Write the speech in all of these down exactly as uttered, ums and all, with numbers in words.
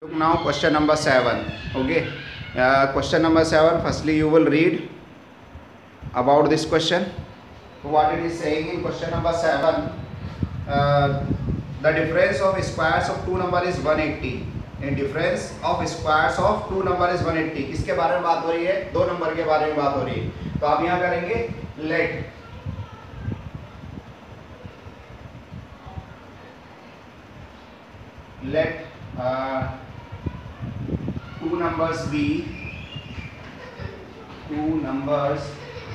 Now question number seven. Okay, uh, question number seven. Firstly, you will read about this question. What it is saying in question number seven. Uh, the difference of squares of two number is one eighty. In difference of squares of two number is one eighty. किसके बारे में बात हो रही है? दो number के बारे में बात हो रही है. तो आप यहाँ करेंगे let let uh, two numbers be two numbers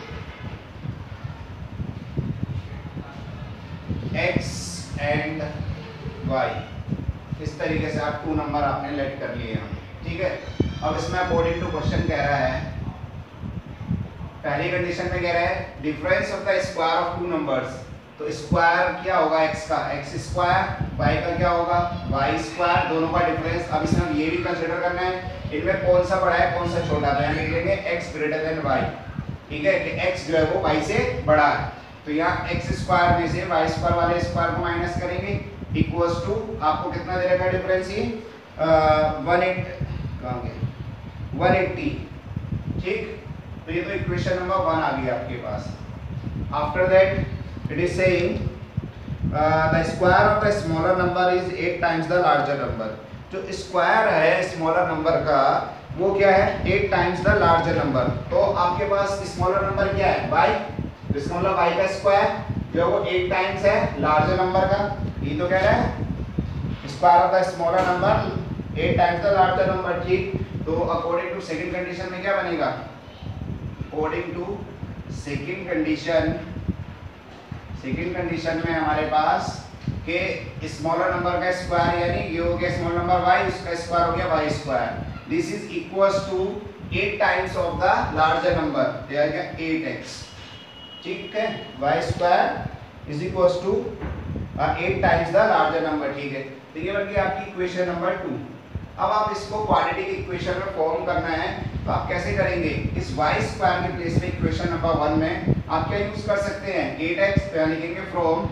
x and y. इस तरीके से आप टू नंबर आपने लेट कर लिए हैं. ठीक है. अब इसमें अकॉर्डिंग टू क्वेश्चन कह रहा है, पहली कंडीशन में कह रहा है difference of the square of two numbers. तो स्क्वायर क्या होगा x का, x स्क्वायर, y का क्या होगा y स्क्वायर, दोनों का डिफरेंस. अब इसमें ये भी कंसीडर करना है इनमें कौन सा बड़ा है कौन सा छोटा है. लिख लेंगे x ग्रेटर देन y. ठीक है कि x जो है वो y से बड़ा है. तो यहाँ x स्क्वायर में से y स्क्वायर वाले स्क्वायर को माइनस करेंगे इक्वल्स टू आपको कितना दे रखा है डिफरेंस ये वन एट वन एट्टी. ठीक. तो ये तो इक्वेशन नंबर वन आ गई आपके पास. After that it is saying uh, the square of the smaller number is eight times the larger number. जो स्क्वायर है स्मॉलर नंबर का वो क्या है eight times the larger number. तो आपके पास स्मॉलर नंबर क्या है y. तो इसका मतलब y का स्क्वायर जो है वो eight टाइम्स है लार्जर नंबर का. ये तो कह रहा है square of the smaller number eight times the larger number. ठीक. तो अकॉर्डिंग टू सेकंड कंडीशन में क्या बनेगा, according to second condition second condition में हमारे पास के स्मॉलर नंबर का स्क्वायर यानी ये हो गया स्मॉल नंबर y, उसका स्क्वायर हो गया y square. This is equals to eight times of the larger number. ये आ गया eight x. ठीक है. y square is equals to eight times the larger number. ठीक है. तो ये बन गई आपकी इक्वेशन नंबर टू. अब आप इसको क्वाड्रेटिक इक्वेशन में फॉर्म करना है तो आप कैसे करेंगे, इस y स्क्वायर के प्लेस में इक्वेशन नंबर वन में आप क्या यूज कर सकते हैं eight x. तो लिखेंगे from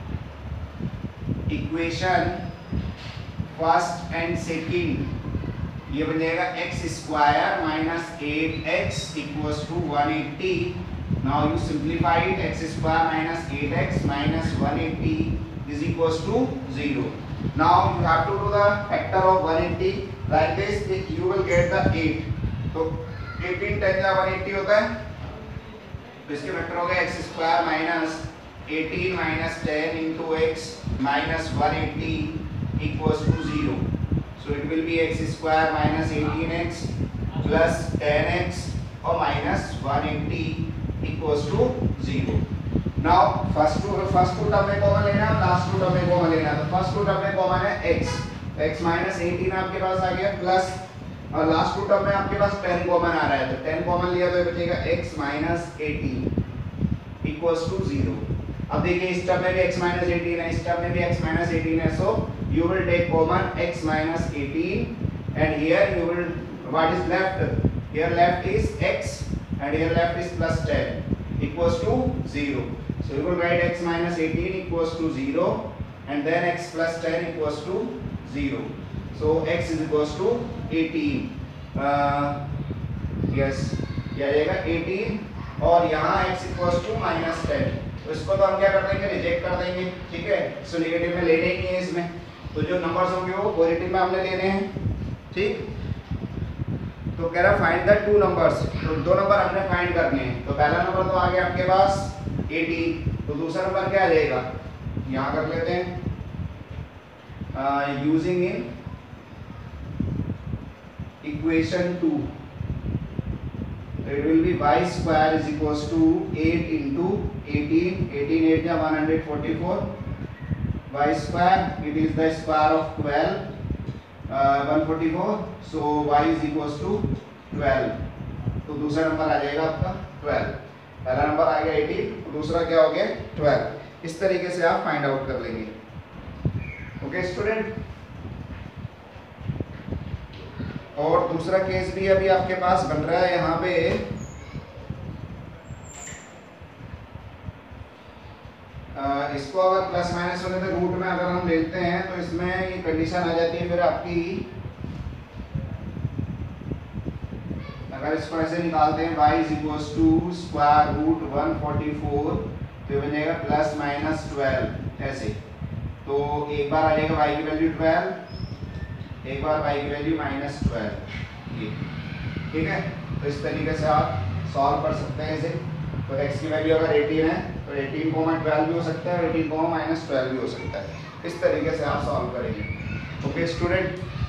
equation first and second ये बन जाएगा x square minus eight x equals to one eighty. Now you simplify it. x square minus eight x minus one eighty is equals to zero. Now you have to do the factor of one eighty like this. You will get the eight. तो eighteen ten का one eighty होता है. तो इसके factor हो गया x square minus eighteen minus ten into x minus one eighty equals to zero. So it will be x square minus eighteen x plus ten x और माइनस one eighty equals to zero. Now first two first two term में common लेना है, last two term में common लेना है. तो first two term में कॉमन है x. x माइनस eighteen आपके पास आ गया प्लस और लास्ट टू टर्म में आपके पास ten कॉमन आ रहा है. तो ten कॉमन लिया तो ये बचेगा x minus eighteen equals to zero. अब देखिए इस टर्म में भी x माइनस eighteen है, इस टर्म में भी x माइनस eighteen है. So you will take common x minus eighteen and here you will what is left, here left is x and here left is plus ten equals to zero. So you will write x minus eighteen equals to zero and then x plus ten equals to zero. So x is equals to eighteen. Uh, yes, ये आएगा eighteen और यहाँ x equals to minus ten. तो इसको तो हम क्या कर देंगे, रिजेक्ट कर देंगे. ठीक है. सो नेगेटिव में लेने ही नहीं है इसमें. तो जो नंबर्स होंगे वो पॉजिटिव में हमने लेने हैं. ठीक. तो कह रहा फाइंड द टू नंबर्स. तो दो नंबर हमने फाइंड करने हैं. तो पहला नंबर तो आ गया आपके पास eighteen. तो दूसरा नंबर क्या आ जाएगा, यहाँ कर लेते हैं using in equation two. It will be y square is equals to eight into eighteen. eighteen eight या one hundred forty-four. y square it is the square of twelve. uh, one forty-four. so y is equals to twelve. तो दूसरा number आ जाएगा आपका twelve. पहला number आ गया eighteen, दूसरा क्या हो गया twelve. इस तरीके से आप फाइंड आउट कर लेंगे. Okay student. और दूसरा केस भी अभी आपके पास बन रहा है यहाँ पे. आ, इसको अगर प्लस माइनस होने तक रूट में अगर हम लेते हैं तो इसमें ये कंडीशन आ जाती है फिर आपकी अगर इसको ऐसे निकालते हैं y is equals to square root one forty four, तो बनेगा प्लस माइनस ट्वेल्व ऐसे। तो एक बार आ जाएगा y की वैल्यू ट्वेल्व, एक बार y की वैल्यू माइनस ट्वेल्व, ये ठीक है। तो इस तरीके से आप सॉल्व कर सकते हैं इसे। तो x की वैल्यू अगर एटीन है तो एटीन कोमा ट्वेल्व भी हो सकता है और एटीन कोमा माइनस ट्वेल्व भी हो सकता है। इस तरीके से आप सॉल्व करेंगे। Okay student.